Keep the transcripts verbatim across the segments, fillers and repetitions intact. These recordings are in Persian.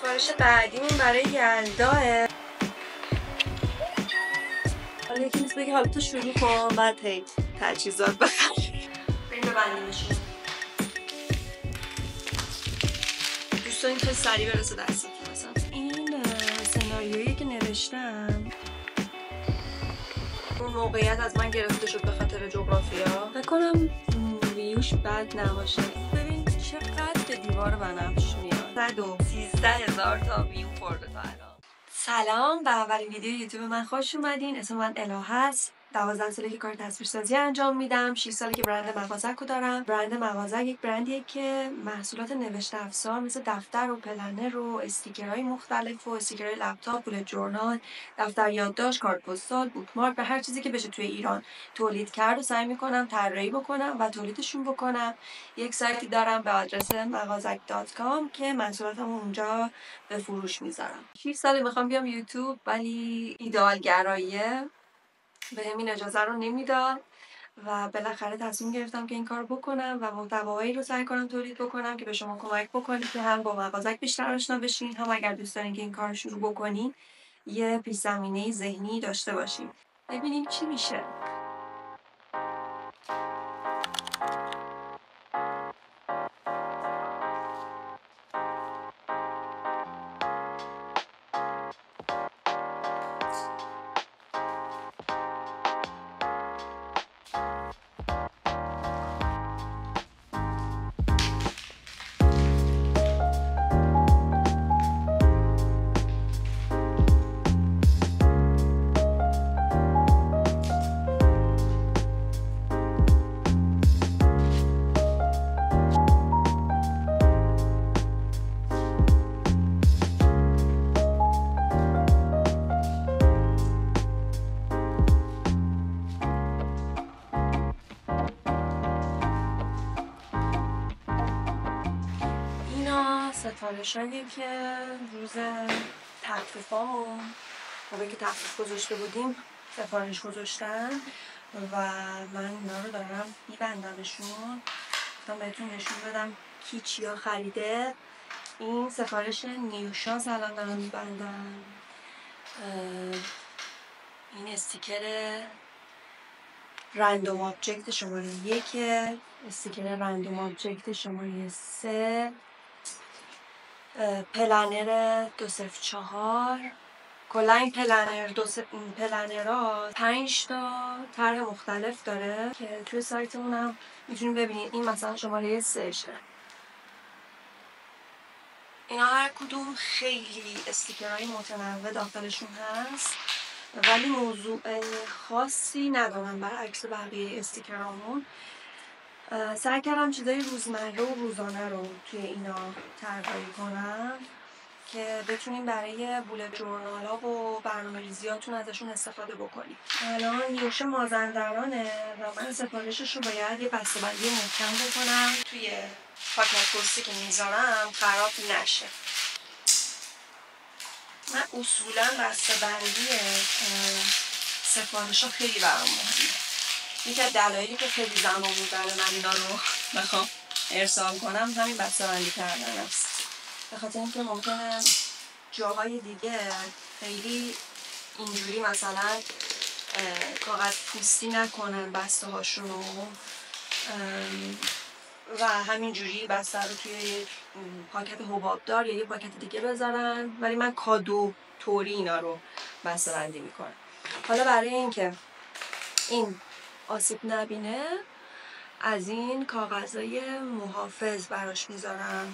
سفارش بعدیمون برای یلداه. حالا یکی نیست بگه حالا تو شروع کن بعد هی تجهیزات بخر. بریم ببندیمشون. دوست داریم خیلی سریع برسه دستتون. مثلا این سناریویی که نوشتم اون موقعیت از من گرفته شد به خاطر جغرافیا. فکر کنم ویوش بد نباشه. ببین چقدر به دیوار بنفش میاد. صد و سیزده هزار تا ویو خورده تا الان. سلام، به اولین ویدیو یوتیوب من خوش اومدین. اسم من الهه است. دوازده ساله که کار تصویرسازی انجام میدم. شش ساله که برند مغازه‌کو دارم. برند مغازه یک برندیه که محصولات نوشته افزار مثل دفتر و پلنر و استیکرهای مختلف و استیکرهای لپتاپ، بولت ژورنال، دفتر یادداشت، کارت پستال، بوکمارک و هر چیزی که بشه توی ایران تولید کرد و سعی میکنم طراحی بکنم و تولیدشون بکنم. یک سایتی دارم به آدرس مغازک دات کام که محصولاتم اونجا به فروش میذارم. شش ساله میخوام بیام یوتیوب ولی ایدئال گراییه به همین اجازه رو نمیداد و بالاخره تصمیم گرفتم که این کار بکنم و محتوایی رو سعی کنم تولید بکنم که به شما کمک بکنه که هم با مغازک بیشتر آشنا بشین، هم اگر دوست دارین که این کار شروع بکنین یه پیش زمینه ذهنی داشته باشین. ببینیم چی میشه. سفارشایی که روز تخفیفامون موقعی که تخفیف گذاشته بودیم سفارش گذاشتن و من اینا رو دارم میبندمشون. گفتم بهتون نشون بدم کی چیا خریده. این سفارش نیوشاز الان دارم میبندم. این استیکر رندوم آبجکت شماره یک، استیکر رندوم آبجکت شماره سه، پلنر دو صفر چهار. کلا این پلنر دو صفر این پلنرها پنج تا طرح مختلف داره که توی سایتمون هم میتونید ببینید. این مثلا شماره سه شه. اینا هر کدوم خیلی استیکرهای متنوع داخلشون هست ولی موضوع خاصی ندارن برعکس بقیه استیکرامون. سعی کردم چیزای روزمره و روزانه رو توی اینا طراحی کنم که بتونیم برای بولت ژورنال‌ها و برنامه‌ریزیاتون ازشون استفاده بکنیم. الان نیوش مازندرانه و من سفارشش رو باید یه بسته‌بندی محکم بکنم توی پاکت پستی که میذارم خراب نشه. من اصولا بسته‌بندی سفارش‌ها خیلی برام مهمه. یکی از دلایلی که خیلی زمان می‌بره من اینا رو بخوام ارسال کنم همین بسته‌بندی کردن است. به خاطر اینکه ممکنه جاهای دیگه خیلی اینجوری مثلا کاغذ پوستی نکنن بسته هاشون و همینجوری بسته رو توی یک پاکت حبابدار یا یه پاکت دیگه بذارن ولی من کادو طوری اینا رو بسته بندی میکنم. حالا برای اینکه این آسیب نبینه از این کاغذهای محافظ براش میذارم.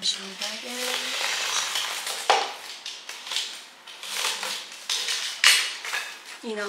اینا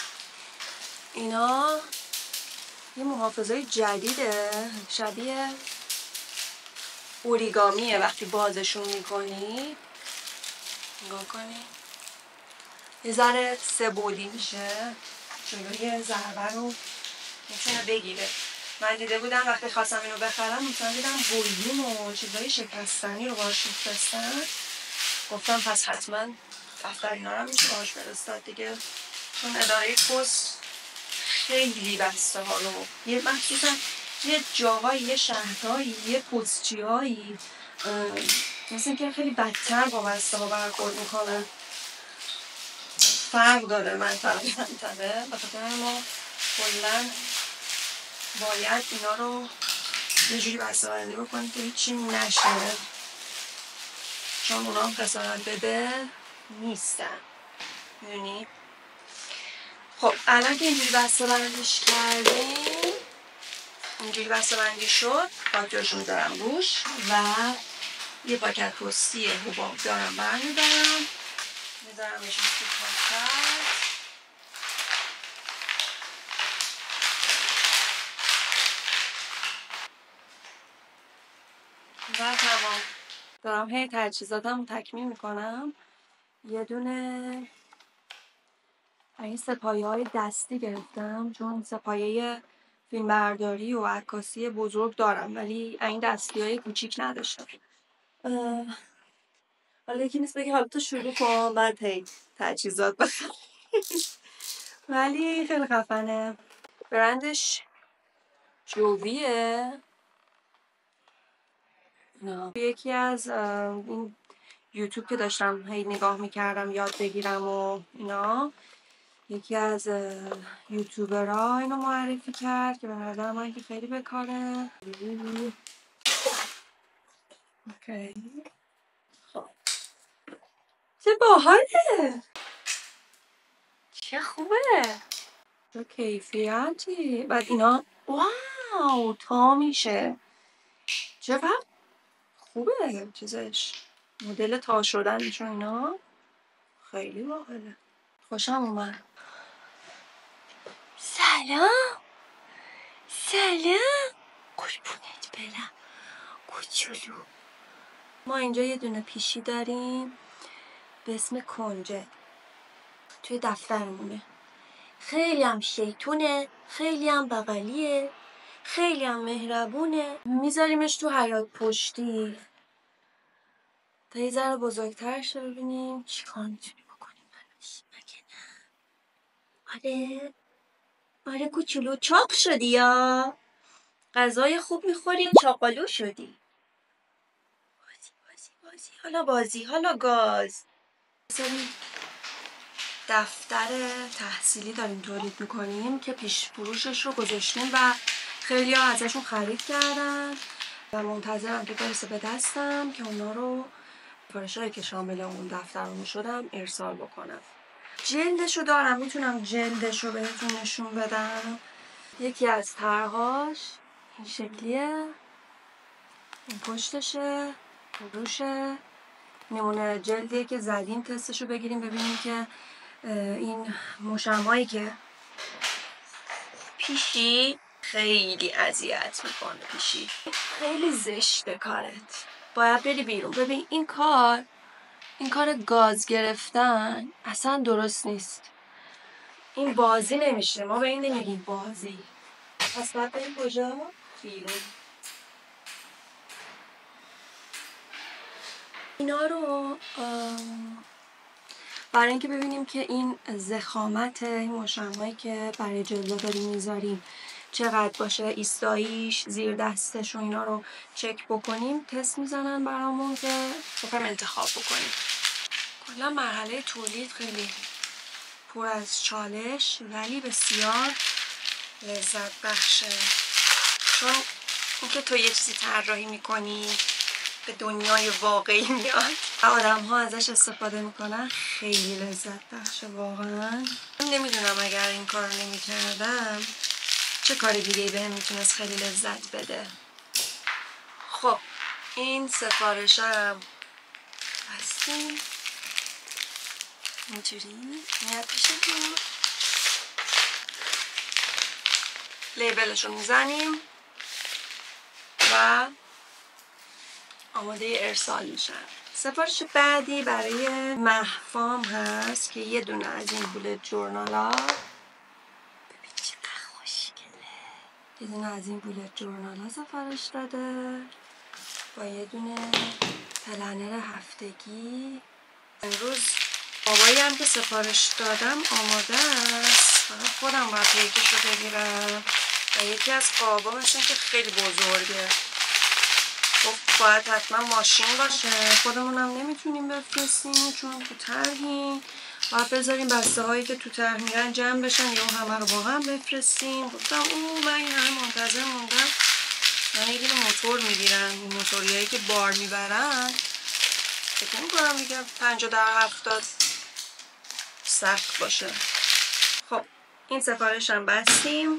اینا یه محافظای جدیده شبیه اوریگامیه. وقتی بازشون میکنی نگاه کنی یه ذره سه بعدی میشه، جلوی ضربه رو میتونه بگیره. من دیده بودم وقتی خواستم اینو بخرم مثلا دیدم بوییم و چیزای شکستنی رو باهاش میفرستن. گفتم پس حتما دفتر اینا رو هم میشه باهاش فرستاد دیگه، چون اداره پست خیلی بسته ها رو یه مخصوصا یه جاهایی، یه شهرهایی، یه پستچی هایی مثل اینکه خیلی بدتر با بسته ها برخورد میکنه. فرق داره منطقه منطقه. بخاطر ما کلا باید اینا رو یه جوری بسته بندی بکنیم که هیچی نشه، چون اونا هم خسارت بده نیستن. میدونی؟ خب الان که اینجوری بسته بندیش کردیم، اینجوری بسته بندی شد، پاکتاشو میذارم روش و یه پاکت پستی حباب دارم برمیدارم میذارمش تو پاکت و تمام. دارم هی تجهیزاتم تکمیل میکنم. یه دونه این سپایه های دستی گرفتم چون سپایه فیلمبرداری و عکاسی بزرگ دارم ولی این دستی های کوچیک نداشتم. حالا یکی نیست بگه حالا تو شروع کن بعد هی تجهیزات بخرم. ولی خیلی خفنه. برندش جوویه. نه. یکی از این یوتیوب که داشتم هی نگاه میکردم یاد بگیرم و اینا، یکی از یوتیوبرها اینو معرفی کرد که به نظر من که خیلی بکاره. اوکی. خب چه باحاله، چه خوبه، چه کیفیتی. بعد اینا واو تا میشه، چقدر خوبه چیزش، مدل تا شدنش و اینا خیلی باحاله، خوشم اومد. سلام سلام قربونت برم کوچولو. ما اینجا یه دونه پیشی داریم به اسم کنجد توی دفترمونه. خیلی هم شیطونه، خیلی هم بغلیه، خیلی هم مهربونه. میذاریمش تو حیاط پشتی تا یه ذره بزرگتر شه ببینیم چی کار میتونیم بکنیم براش. مگه نه؟ آره آره کوچولو چاق شدی یا غذای خوب میخوری چاقالو شدی. بازی بازی بازی حالا بازی حالا گاز. دفتر تحصیلی داریم تولید میکنیم که پیش فروشش رو گذاشتیم و خیلی ها ازشون خرید کردن و منتظرم که برسه به دستم که اونا رو فرشایی که شامل اون دفترمون شدم ارسال بکنم. جلدشو دارم، میتونم جلدشو بهتون نشون بدم. یکی از طرحاش این شکلیه، این پشتشه، روشه، نمونه جلدیه که زدیم تستشو بگیریم ببینیم که این مشمایی که پیشی خیلی اذیت میکنه. پیشی خیلی زشته کارت، باید بری بیرون. ببین این کار این کار گاز گرفتن اصلا درست نیست. این بازی نمیشه، ما به این نمیگیم بازی. پس باید بریم کجا؟ بیرون. اینا رو برای اینکه ببینیم که این ضخامت این مشمایی که برای جلو داریم میذاریم چقدر باشه، ایستاییش، زیر دستش و اینا رو چک بکنیم. تست میزنن برامون که بخوایم انتخاب بکنیم. کلا مرحله تولید خیلی پر از چالش ولی بسیار لذت بخشه، چون اینکه تو یه چیزی طراحی میکنی به دنیای واقعی میاد و آدم ها ازش استفاده میکنن خیلی لذت بخشه واقعا. نمیدونم اگر این کار رو نمی کردم چه کار دیگه بهم میتونست خیلی لذت بده. خب این سفارشم هستیم اینجوری میاد پیشتون، لیبلش رو میزنیم و آماده ارسال میشن. سفارش بعدی برای مهفام هست که یه دونه از این بولت جورنالا، ببین چقدر خوشگله، یه دونه از این بولت جورنالا سفارش داده با یه دونه پلنر هفتگی. امروز بابایی هم که سفارش دادم آماده است، فقط خودم باید پیکش رو بگیرم و یکی از قابا مثل که خیلی بزرگه. گفت باید حتما ماشین باشه، خودمونم نمیتونیم بفرستیم چون تو طرحیم، باید بذاریم بسته هایی که تو طرح میرن جمع بشن یا همه رو با هم بفرستیم. گفتم او من این همه منتظر موندم، من یه دونه موتور میگیرن، این موتوریایی که بار میبرن فکر نمی‌کنم دیگه پنجاه در هفتاد سخت باشه. خب این سفارش هم بستیم.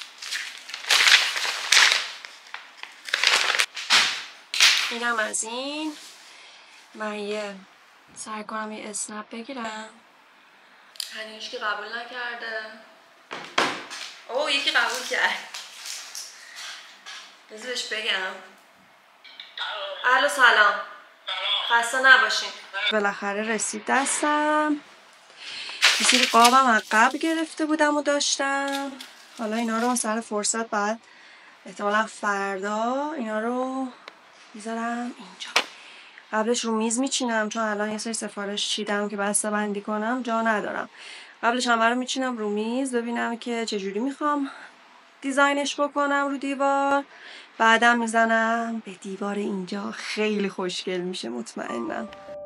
اینم از این. من یه سعی کنم یه اسنپ بگیرم. هنوز که قبول نکرده. اوه یکی قبول کرد. بذارش بگم. الو سلام. خسته نباشین. بالاخره رسید دستم. یه سری قابم از قبل گرفته بودم و داشتم. حالا اینا رو سر فرصت بعد احتمالا فردا اینا رو میذارم اینجا. قبلش رو میز میچینم چون الان یه سری سفارش چیدم که بسته بندی کنم جا ندارم. قبلش همه رو میچینم رو میز ببینم که چجوری میخوام دیزاینش بکنم رو دیوار. بعدم میزنم به دیوار اینجا. خیلی خوشگل میشه مطمئنم.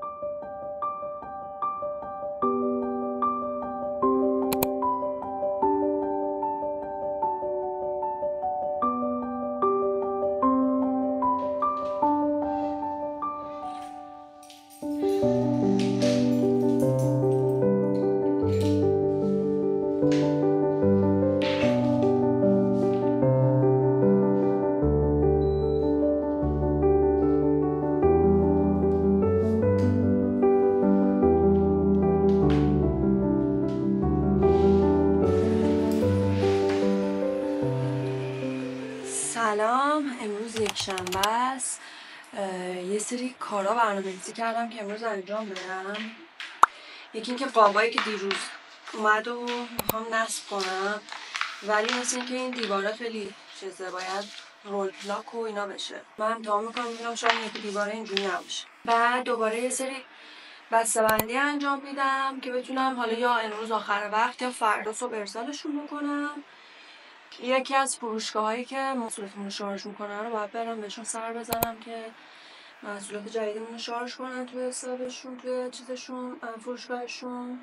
سلام، امروز یک شنبه است. یه سری کارا برنامه‌ریزی کردم که امروز انجام بدم. یکی اینکه قابایی که دیروز اومد و میخوام نصب کنم، ولی مثل اینکه این دیواره خیلی چیزه، باید رول پلاک و اینا بشه. من امتحان میکنم میگم شاید یکی دیواره اینجوری نباشه. بعد دوباره یه سری بسته‌بندی انجام میدم که بتونم حالا یا امروز آخر وقت یا فردا صبح ارسالشون بکنم. یکی از فروشگاهایی که محصولاتمون رو شارژ میکنن رو باید برم بهشون سر بزنم که محصولات جدیدمون رو شارژ کنن توی حسابشون، توی چیزشون، فروشگاهشون.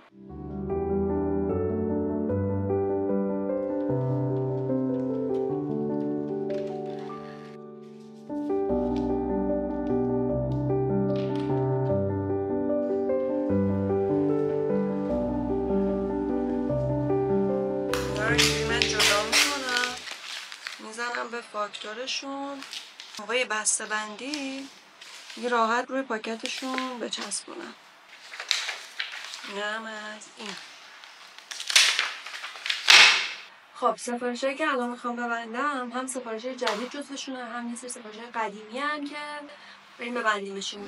من جدا میکنم میزنم به فاکتورشون. موقع بسته بندی یه راحت روی پاکتشون بچسبونم. اینم از این. خب سفارشایی که الان میخوام ببندم هم سفارشای جدید جزوشونه، هم یه سری سفارشای قدیمی هن که بریم ببندیمشون.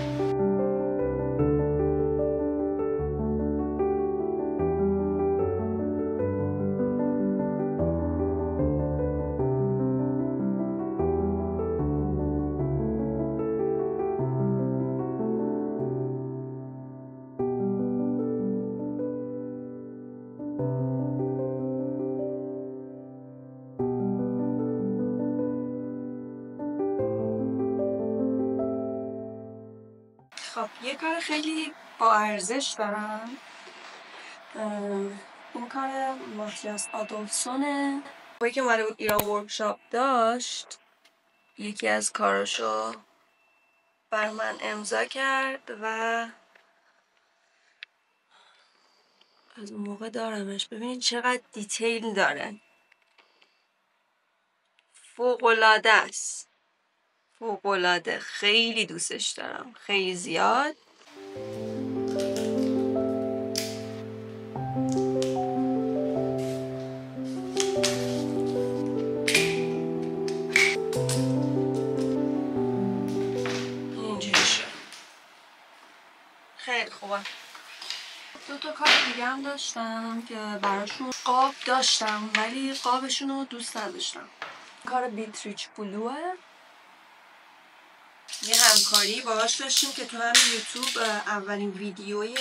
خب یه کار خیلی با ارزش دارم. این کار ماتیاس آدولفسونه. وقتی که اومده بود ایران ورکشاپ داشت یکی از کاراشو بر من امضا کرد و از اون موقع دارمش. ببینید چقدر دیتیل داره، فوق‌العاده است، فوق‌العاده. خیلی دوستش دارم، خیلی زیاد. خیلی خوبه. دو تا کار دیگه هم داشتم که براشون قاب داشتم ولی قابشون رو دوست نداشتم. کار بیتریچ بلوه. یه همکاری باهاش داشتیم که تو همین یوتیوب اولین ویدیوی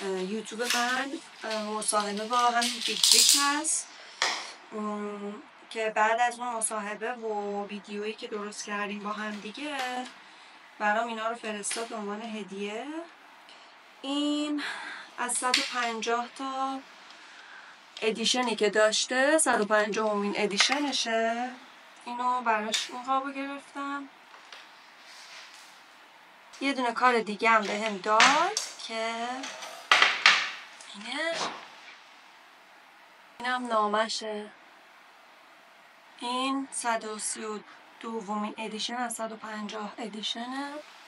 یوتیوب من مصاحبه با همین بیتریچ هست که بعد از اون مصاحبه و ویدیویی که درست کردیم با هم دیگه برام اینا رو فرستاد به عنوان هدیه. این از صد و پنجاه تا ادیشنی که داشته صد و پنجاه امین ادیشنشه. اینو براش اون قابو گرفتم. یه دونه کار دیگه هم به هم داد که اینه، اینم نامشه. این صد و سی و دومین ادیشن از صد و پنجاه ادیشنه.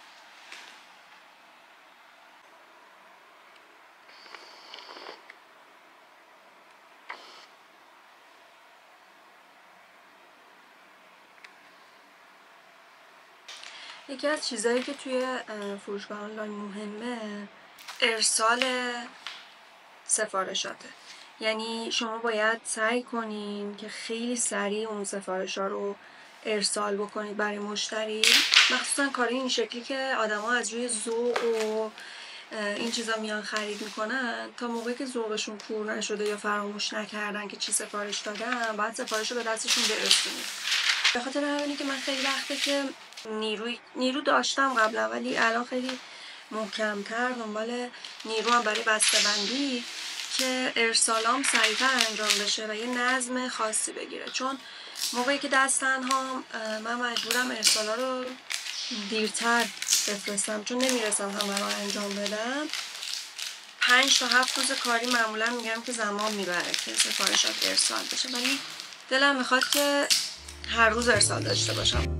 یکی از چیزایی که توی فروشگاه آنلاین مهمه ارسال سفارشاته. یعنی شما باید سعی کنین که خیلی سریع اون سفارشا رو ارسال بکنید برای مشتری، مخصوصا کاری این شکلی که آدما از روی ذوق و این چیزا میان خرید میکنن، تا موقعی که ذوقشون کور نشده یا فراموش نکردن که چی سفارش دادن باید سفارش رو به دستشون برسونید. به خاطر همینه که من خیلی وقته که نیروی نیرو داشتم قبلا، ولی الان خیلی محکم‌تر دنبال نیرو هم برای بسته‌بندی که ارسالام سریع‌تر انجام بشه و یه نظم خاصی بگیره. چون موقعی که دست تنها من مجبورم ارسالا رو دیرتر بفرستم چون نمیرسم همه رو انجام بدم. پنج تا هفت روز کاری معمولا میگم که زمان میبره که سفارشات ارسال بشه، ولی دلم میخواد که هر روز ارسال داشته باشم.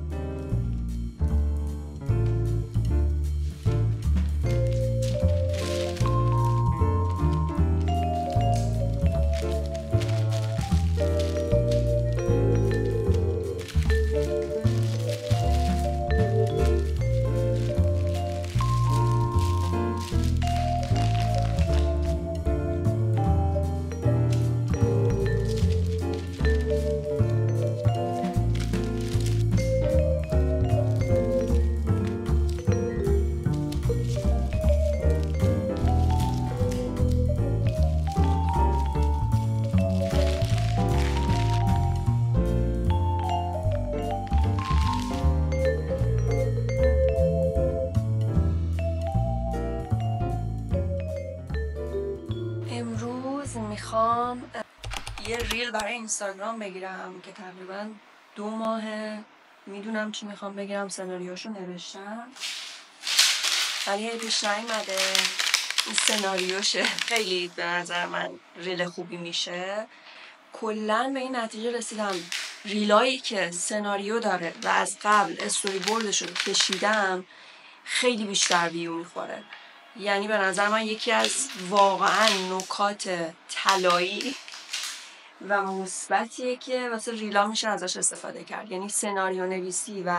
میخوام یه ریل برای اینستاگرام بگیرم که تقریبا دو ماهه میدونم چی میخوام بگیرم، سناریوشو نوشتم ولی پیش نیومده. این سناریوشه خیلی به نظر من ریل خوبی میشه. کلا به این نتیجه رسیدم ریلایی که سناریو داره و از قبل استوری بوردش رو کشیدم خیلی بیشتر ویو میخوره. یعنی به نظر من یکی از واقعا نکات طلایی و مثبتیه که واسه ریلا میشه ازش استفاده کرد. یعنی سناریو نویسی و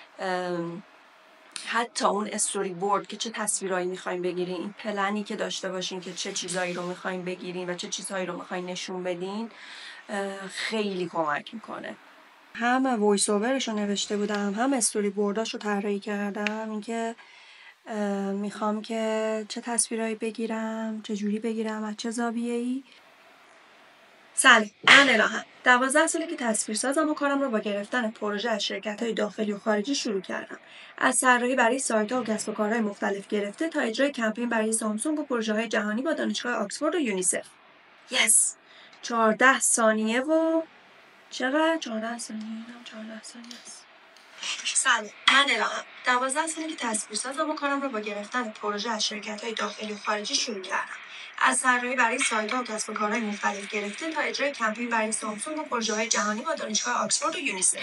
حتی اون استوری بورد که چه تصویرایی میخوایم بگیرین، این پلنی که داشته باشین که چه چیزایی رو میخوایم بگیرین و چه چیزهایی رو میخوایم نشون بدین خیلی کمک میکنه. هم وایس اوورش رو نوشته بودم هم استوری بورداش رو طراحی کردم، اینکه میخوام که چه تصویرایی بگیرم، چه جوری بگیرم، از چه زاویه‌ای. سلام، من الهام. دوازده ساله که تصویرسازم و کارم رو با گرفتن پروژه از شرکت‌های داخلی و خارجی شروع کردم. از طراحی برای سایت‌ها و کسب و کارهای مختلف گرفته تا اجرای کمپین برای سامسونگ و پروژه‌های جهانی با دانشگاه آکسفورد و یونیسف. یس. چهارده ثانیه و چقدر؟ چهارده ثانیه، اینم چهارده ثانیه است. سلام، من الهام. دوازده ساله که تصویرسازم و کارم رو با گرفتن پروژه از شرکت‌های داخلی و خارجی شروع کردم. از طراحی برای سایت‌ها و کسب و کارهای مختلف گرفته تا اجرای کمپین برای سامسونگ و پروژه‌های جهانی با دانشگاه آکسفورد و یونیسف.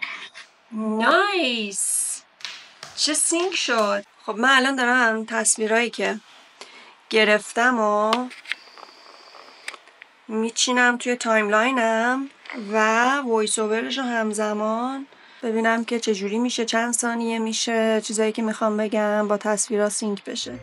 نایس. چه سینک شد. خب من الان دارم تصویرایی که گرفتم و میچینم توی تایملاینم و وایس اوورش رو همزمان ببینم که چجوری میشه، چند ثانیه میشه، چیزایی که میخوام بگم با تصویرها سینک بشه.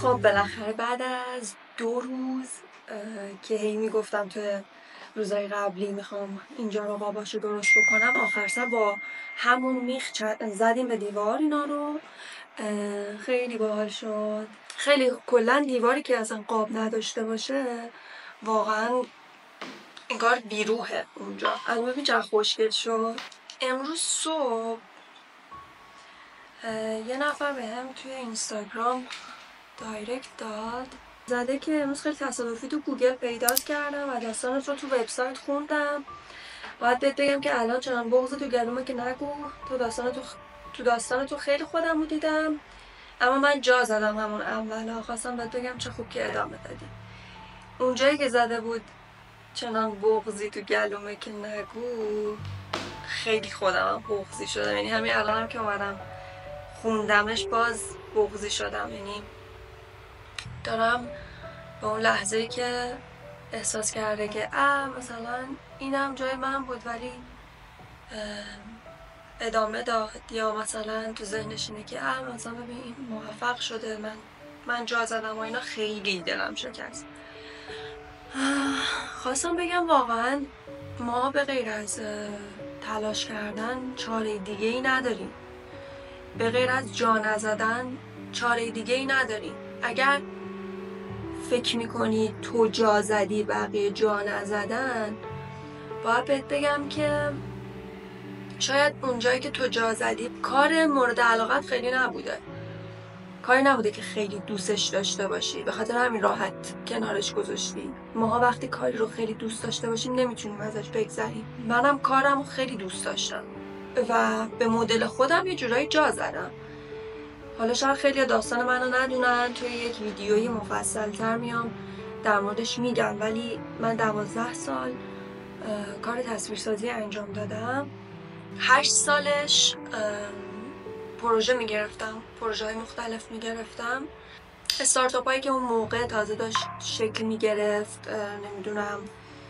خب بالاخره بعد از دو روز که هی میگفتم توی روزای قبلی میخوام اینجا رو قاباشو درست بکنم، آخر سر با همون میخ زدیم به دیوار اینا رو. خیلی باحال شد. خیلی کلا دیواری که اصلا قاب نداشته باشه واقعا انگار بیروحه اونجا. الان ببین چقدر خوشگل شد. امروز صبح یه نفر به هم توی اینستاگرام دایرکت داد، زده که امروز خیلی تصادفی تو گوگل پیدات کردم و داستانت رو تو وبسایت خوندم. باید بهت بگم که الان چنان بغض تو گلومه که نگو. تو داستان تو تو داستان تو خیلی خودم رو دیدم، اما من جا زدم همون اولا. خواستم بهت بگم چه خوب که ادامه دادی. اونجایی که زده بود چنان بغضی تو گلومه که نگو، خیلی خودم بغضی شدم. یعنی همین الانم که اومدم خوندمش باز بغضی شدم. یعنی دارم به اون لحظه‌ای که احساس کرده که اه مثلا اینم جای من بود ولی ادامه داد، یا مثلا تو ذهنش اینه که اه مثلا ببین این موفق شده، من من جا زدم و اینا، خیلی دلم شکست. خواستم بگم واقعا ما به غیر از تلاش کردن چاره دیگه ای نداریم، به غیر از جا نزدن چاره دیگه ای نداریم. اگر فکر میکنی تو جا زدی بقیه جا نزدن، باید بهت بگم که شاید اونجایی که تو جا زدی کار مورد علاقت خیلی نبوده، کاری نبوده که خیلی دوستش داشته باشی، به خاطر همین راحت کنارش گذاشتی. ماها وقتی کاری رو خیلی دوست داشته باشیم نمیتونیم ازش بگذریم. منم کارم رو خیلی دوست داشتم و به مدل خودم یه جورایی جا زدم. حالا شاید خیلی داستان منو ندونن، توی یک ویدیوی مفصل تر میام در موردش میگم، ولی من دوازده سال کار تصویرسازی انجام دادم. هشت سالش پروژه میگرفتم، پروژه های مختلف میگرفتم. استارتاپ هایی که اون موقع تازه داشت شکل میگرفت، نمیدونم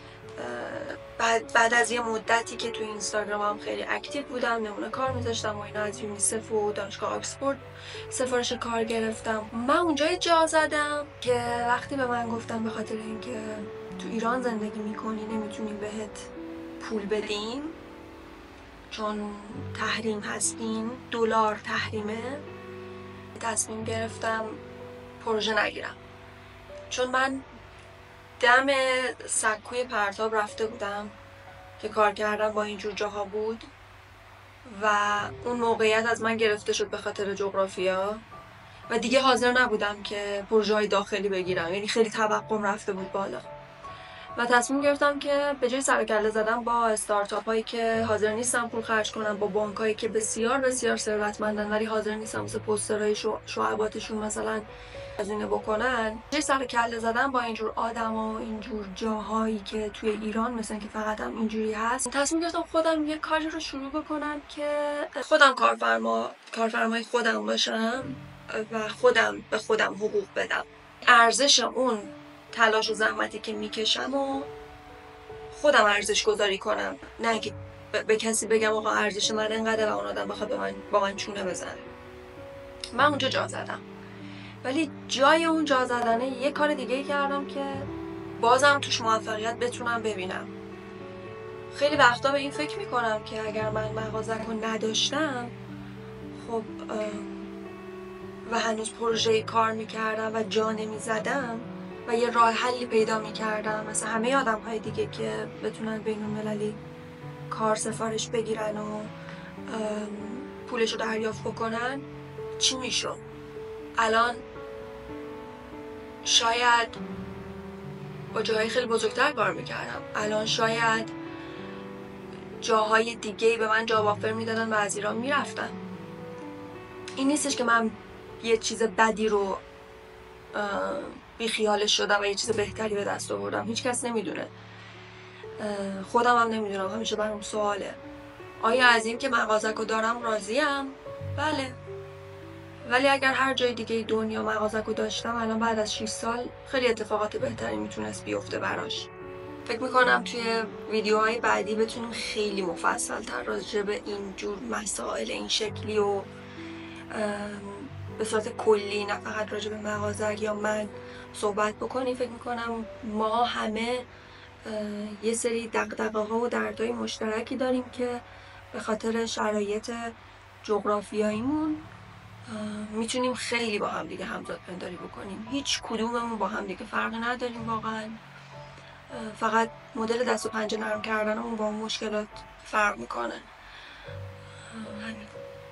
بعد, بعد از یه مدتی که توی اینستاگرام هم خیلی اکتیو بودم، نمونه کار میذاشتم و اینا، از یونیسف و دانشگاه آکسفورد سفارش کار گرفتم. من اونجا جا زدم که وقتی به من گفتم به خاطر اینکه تو ایران زندگی میکنی نمیتونیم بهت پول بدیم چون تحریم هستیم، دلار تحریمه، تصمیم گرفتم پروژه نگیرم. چون من دم سکوی پرتاب رفته بودم که کار کردم با اینجور جاها بود و اون موقعیت از من گرفته شد به خاطر جغرافیا و دیگه حاضر نبودم که پروژه های داخلی بگیرم. یعنی خیلی توقعم رفته بود بالا و تصمیم گرفتم که به جای سر و کله زدم با استارتاپ هایی که حاضر نیستم پول خرج کنم، با بانک هایی که بسیار بسیار ثروتمندن ولی حاضر نیستم واسه پوسترهای شو شعباتشون مثلا هزینه بکنن، جای سر و کله زدم با اینجور آدم و اینجور جاهایی که توی ایران مثلا که فقط هم اینجوری هست، تصمیم گرفتم خودم یه کاری رو شروع بکنم که خودم کارفرما کارفرمای خودم باشم و خودم به خودم حقوق بدم. ارزش اون تلاش و زحمتی که میکشم و خودم ارزش گذاری کنم، نه که به کسی بگم آقا ارزش من اینقدر و اون آدم بخواد به من با من چونه بزنه. من اونجا جا زدم، ولی جای اون جا زدنه یه کار دیگه کردم که بازم توش موفقیت بتونم ببینم. خیلی وقتا به این فکر میکنم که اگر من مغازه رو نداشتم خب و هنوز پروژه کار میکردم و جا نمیزدم و یه راه حلی پیدا میکردم مثل همه آدم های دیگه که بتونن بین المللی کار سفارش بگیرن و پولش رو دریافت بکنن، چی میشد؟ الان شاید با جاهای خیلی بزرگتر کار میکردم، الان شاید جاهای دیگه به من جاب آفر میدادن و از ایران میرفتم. این نیستش که من یه چیز بدی رو بیخیالش شدم و یه چیز بهتری به دست آوردم. هیچ کس نمیدونه، خودم هم نمیدونم. همیشه برام سواله آیا از این که مغازه‌کو دارم راضیم؟ بله، ولی اگر هر جای دیگه دنیا مغازه‌کو داشتم الان بعد از شش سال خیلی اتفاقات بهتری میتونست بیفته براش. فکر میکنم توی ویدیوهای بعدی بتونیم خیلی مفصل تر راجع به اینجور مسائل این شکلی و به صورت کلی نه فقط راجع به مغازه یا من صحبت بکنیم. فکر میکنم ما همه یه سری دغدغه ها و دردهای مشترکی داریم که به خاطر شرایط جغرافیاییمون میتونیم خیلی با هم دیگه همزاد پنداری بکنیم. هیچ کدوممون با هم دیگه فرقی نداریم واقعا، فقط مدل دست و پنجه نرم کردنمون با اون مشکلات فرق میکنه. همین.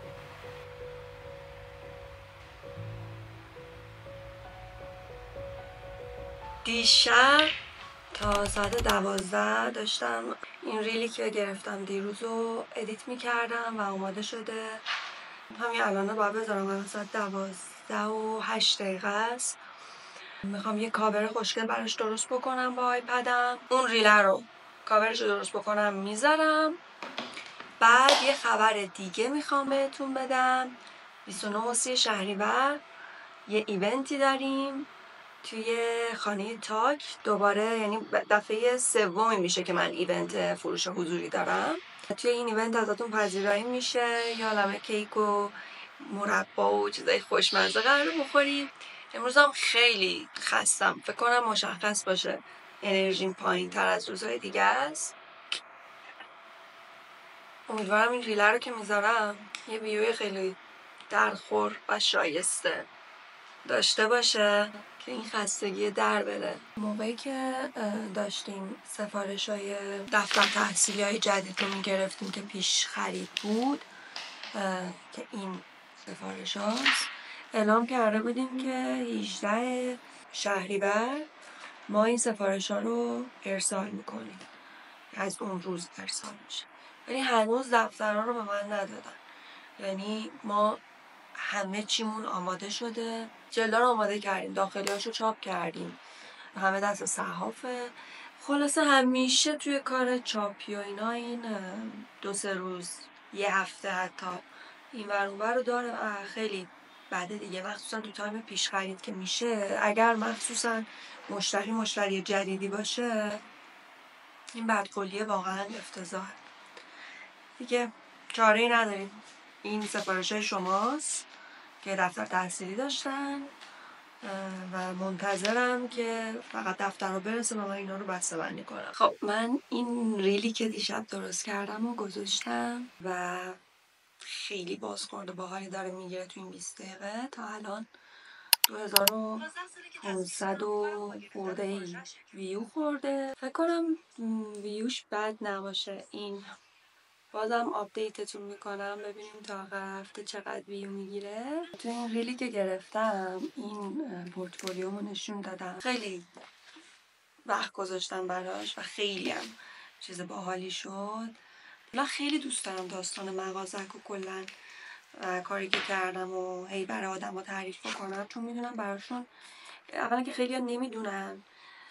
دیشب تا ساعت دوازده داشتم این ریلی که گرفتم دیروز رو ادیت میکردم و آماده شده. همین الان رو باید بذارم، الان ساعت دوازده و هشت دقیقه است. میخوام یه کاور خوشگل براش درست بکنم با آیپدم. اون ریله رو کاورش رو درست بکنم میذارم. بعد یه خبر دیگه میخوام بهتون بدم. بیست و نه و سی شهریور یه ایونتی داریم توی خانه تاک. دوباره یعنی دفعه سومی میشه که من ایونت فروش حضوری دارم. توی این ایونت ازتون پذیرایی میشه، یا عالمه کیک و مربا و چیزای خوشمزه قراره بخوریم. امروز هم خیلی خستم، فکر کنم مشخص باشه انرژیم پایین تر از روزهای دیگه است. امیدوارم این ریله رو که میذارم یه ویوی خیلی درخور و شایسته داشته باشه که این خستگی در بره. موقعی که داشتیم سفارش های دفتر تحصیلی های جدید رو میگرفتیم که پیش خرید بود که این سفارش هاست، اعلام کرده بودیم که هجده شهریور ما این سفارش ها رو ارسال میکنیم، از اون روز ارسال میشه. ولی هنوز دفترها رو به من ندادن. یعنی ما همه چیمون آماده شده، جلدا رو آماده کردیم، داخلیاشو چاپ کردیم، همه دست صحافه. خلاصه همیشه توی کار چاپی و اینا این دو سه روز یه هفته حتی این ور اون ور رو داره. خیلی بده دیگه، مخصوصا تو تایم پیش خرید که میشه. اگر مخصوصا مشتری مشتری جدیدی باشه این بدکلیه واقعا افتضاحه دیگه. چاره ای نداریم. این سفارش های شماست که دفتر تحصیلی داشتن و منتظرم که فقط دفتر رو برسه و من اینا رو بسته بندی کنم. خب من این ریلی که دیشب درست کردم و گذاشتم و خیلی بازخورده باحالی داره میگیره تو این بیست دقیقه. تا الان دو هزار و پانصد و خورده ای ویو خورده. فکر کنم ویوش بد نباشه. این بازم آپدیتتون میکنم ببینیم تا آخر هفته چقدر ویو میگیره. تو این ریلی که گرفتم این پورتفولیومو نشون دادم، خیلی وقت گذاشتم براش و خیلی هم چیز باحالی شد. من خیلی دوست دارم داستان مغازک و کلا کاری که کردم و هی برای آدم ها تعریف بکنم، چون میدونم براشون اولا که خیلی ها نمیدونن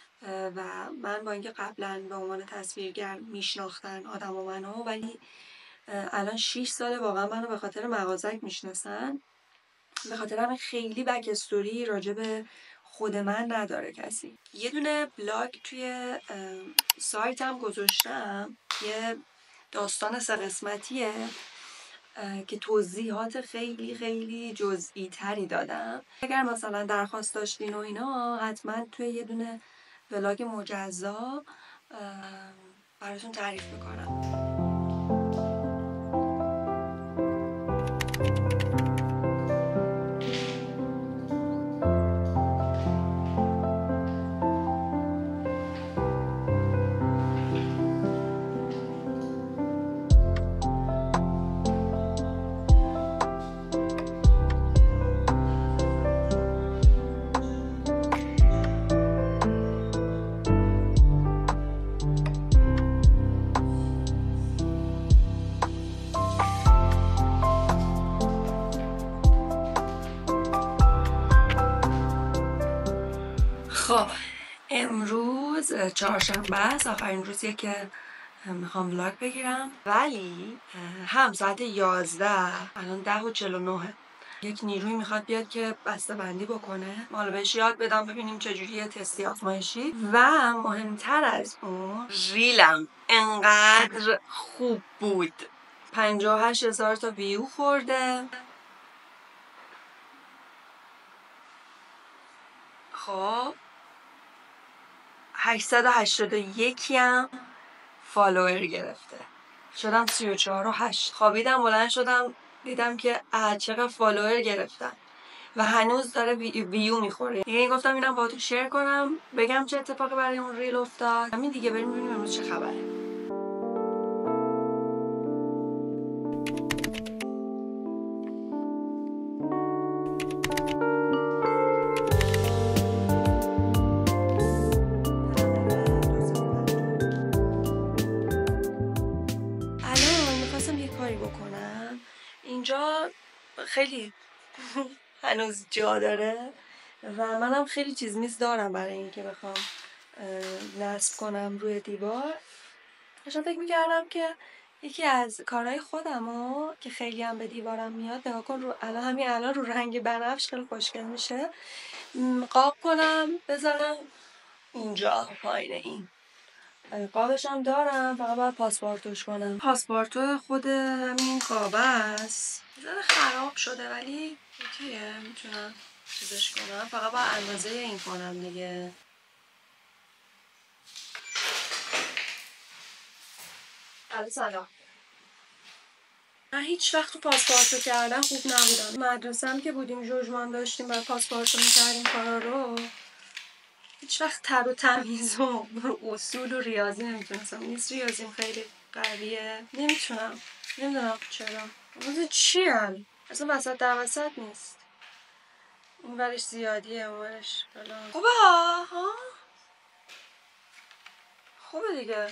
و من با اینکه قبلا به عنوان تصویرگر میشناختن آدم و منو، ولی الان شش ساله واقعا منو به خاطر مغازک میشناسن. به خاطر همین خیلی بک استوری راجع به خود من نداره کسی. یه دونه بلاگ توی سایتم گذاشتم، یه داستان سه قسمتیه که توضیحات خیلی خیلی جزئی تری دادم. اگر مثلا درخواست داشتین و اینا حتما توی یه دونه بلاگ مجزا براتون تعریف میکنم. خب امروز چهارشنبه است، آخرین روزیه که میخوام ولاگ بگیرم، ولی هم ساعت یازده، الان ده و چهل و نه، یک نیروی میخواد بیاد که بسته بندی بکنه. حالا بهش یاد بدم ببینیم چجوریه، تستی آزمایشی. و مهمتر از اون ریلم انقدر خوب بود، پنجاه و هشت هزار تا ویو خورده. خب هشتصد و هشتاد و یک هم فالوور گرفته، شدم سی و چهار و هشت. خوابیدم بلند شدم دیدم که اه چقدر فالوور گرفتم و هنوز داره وی... ویو میخوره. دیگه گفتم اینم باهاتون شیر کنم بگم چه اتفاقی برای اون ریل افتاد. همین دیگه، بریم ببینیم امروز چه خبره. بکنم اینجا خیلی هنوز جا داره و منم خیلی چیز میز دارم برای اینکه بخوام نصب کنم روی دیوار. داشتم فکر میکردم که یکی از کارهای خودمو که خیلی هم به دیوارم میاد، نگاه کن رو الان همین الان رو رنگ بنفش خیلی خوشگل میشه، قاب کنم بذارم اینجا پایین. این قابش هم دارم، فقط باید پاسپورتوش کنم. پاسپورتو خود همین قابه است، ذره خراب شده ولی اوکیه، میتونم چیزش کنم. فقط باید اندازه این کنم دیگه. علی سلام. من هیچ وقت تو پاسپورتو کردم خوب نبودم. مدرسه هم که بودیم جوجمان داشتیم برای پاسپورتو میکردیم کارا رو، هیچ وقت تر و تمیز و اصول و ریاضی نمیتونستم. نیست ریاضیم خیلی قویه، نمیتونم، نمیدونم چرا. روز چی هن؟ اصلا وسط در وسط نیست، این ورش زیادیه اون ورش فلان. خوبه ها؟ خوبه دیگه.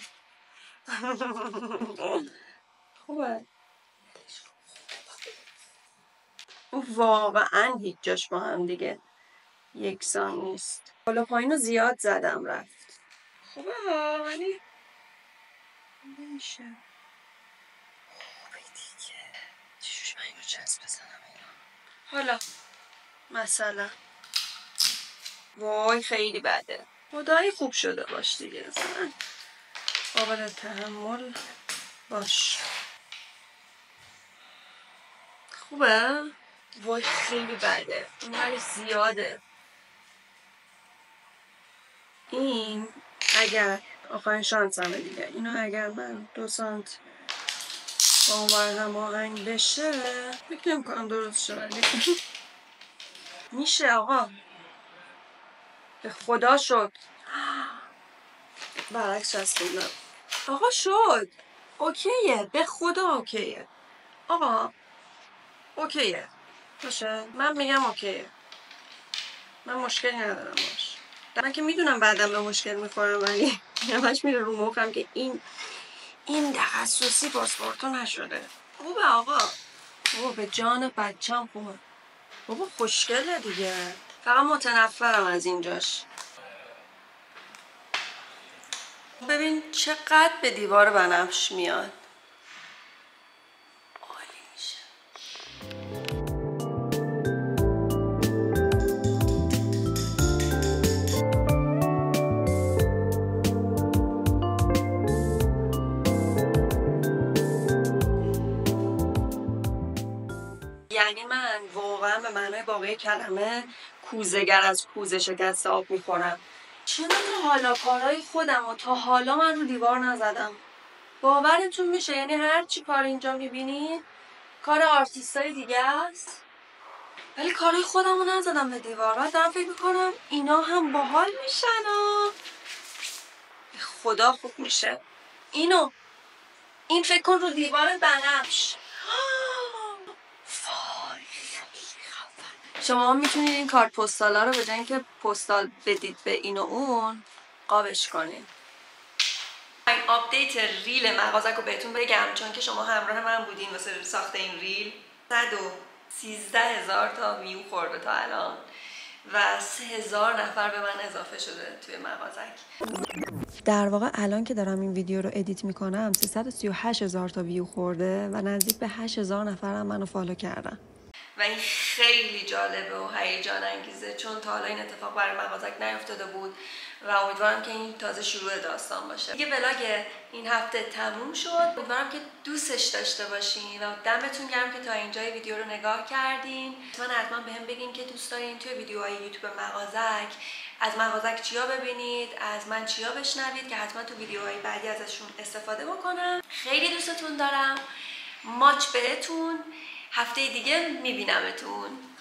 خوبه. واقعا هیچ جاش با هم دیگه یکسان نیست. بالا پایین رو زیاد زدم رفت. خوبه ها ولی نمیشه. خوبه دیگه. چشوش من اینو چسب بزنم اینا. حالا مثلا وای خیلی بده. خدایی خوب شده باش دیگه، اصلا قابل تحمل باش. خوبه؟ وای خیلی بده، اون ولی زیاده. این اگر آخرین شانسمه دیگه، اینو اگر من دو سانت با اون ور هماهنگ بشه فکر نمی‌کنم درست شه، ولی میشه آقا. به خدا شد. برعکس چسبوندم. آقا شد. اوکیه، به خدا اوکیه آقا، اوکیه باشه. من میگم اوکیه، من مشکلی ندارم باش. من که میدونم بعدم به مشکل میخورم ولی همش میره رو مخم که این این تخصصی پاسپورتو نشده. خوبه آقا، بابا به جان بچم خوبه بابا، خوشگله دیگه. فقط متنفرم از اینجاش. ببین چقدر به دیوار بنفش میاد، عالی میشه. یعنی من واقعا به معنای واقعی کلمه کوزه‌گر از کوزه شکسته آب میخورم. چرا تا حالا کارهای خودم و تا حالا من رو دیوار نزدم؟ باورتون میشه؟ یعنی هر چی کار اینجا میبینی کار آرتیستای دیگه است، ولی کارهای خودم رو نزدم به دیوار. بعد دارم فکر میکنم اینا هم باحال میشن و خدا خوب میشه. اینو این فکر کن رو دیوار بنفش. شما میتونید این کارت پستالا رو به جای اینکه پستال بدید به این و اون قابش کنید. این آپدیت ریل مغازه رو بهتون بگم چون که شما همراه من بودین واسه ساخت این ریل. صد و سیزده هزار تا ویو خورده تا الان و سه هزار نفر به من اضافه شده توی مغازک. در واقع الان که دارم این ویدیو رو ادیت میکنم سیصد و سی و هشت هزار تا ویو خورده و نزدیک به هشت هزار نفرم منو فالو کردن و این خیلی جالبه و هیجان انگیزه چون تا حالا این اتفاق برای مغازک نیفتاده بود و امیدوارم که این تازه شروع داستان باشه. دیگه ولاگ این هفته تموم شد. امیدوارم که دوستش داشته باشین و دمتون گرم که تا اینجای ویدیو رو نگاه کردین. من حتما بهم بگین که دوست دارین توی ویدیوهای یوتیوب مغازک از مغازک چیا ببینید، از من چیا بشنوید که حتما تو ویدیوهای بعدی ازشون استفاده بکنم. خیلی دوستتون دارم. ماچ بهتون. هفته دیگه میبینمتون.